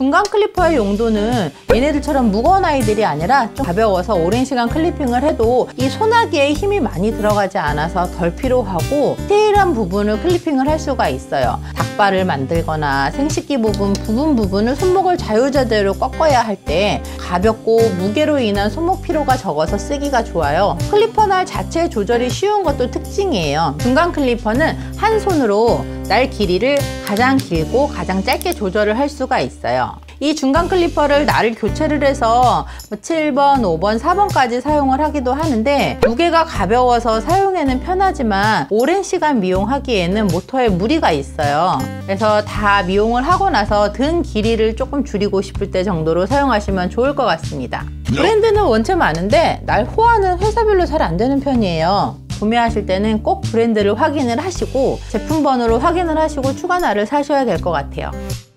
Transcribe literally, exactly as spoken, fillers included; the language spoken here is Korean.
중간 클리퍼의 용도는 얘네들처럼 무거운 아이들이 아니라 좀 가벼워서 오랜 시간 클리핑을 해도 이 소나기에 힘이 많이 들어가지 않아서 덜 피로하고 디테일한 부분을 클리핑을 할 수가 있어요. 닭발을 만들거나 생식기 부분 부분 부분을 손목을 자유자재로 꺾어야 할 때 가볍고 무게로 인한 손목 피로가 적어서 쓰기가 좋아요. 클리퍼 날 자체 조절이 쉬운 것도 특징이에요. 중간 클리퍼는 한 손으로 날 길이를 가장 길고 가장 짧게 조절을 할 수가 있어요. 이 중간 클리퍼를 날을 교체를 해서 칠 번, 오 번, 사 번까지 사용을 하기도 하는데 무게가 가벼워서 사용에는 편하지만 오랜 시간 미용하기에는 모터에 무리가 있어요. 그래서 다 미용을 하고 나서 등 길이를 조금 줄이고 싶을 때 정도로 사용하시면 좋을 것 같습니다. 브랜드는 원체 많은데 날 호환은 회사별로 잘 안 되는 편이에요. 구매하실 때는 꼭 브랜드를 확인을 하시고 제품 번호를 확인을 하시고 추가 날을 사셔야 될 것 같아요.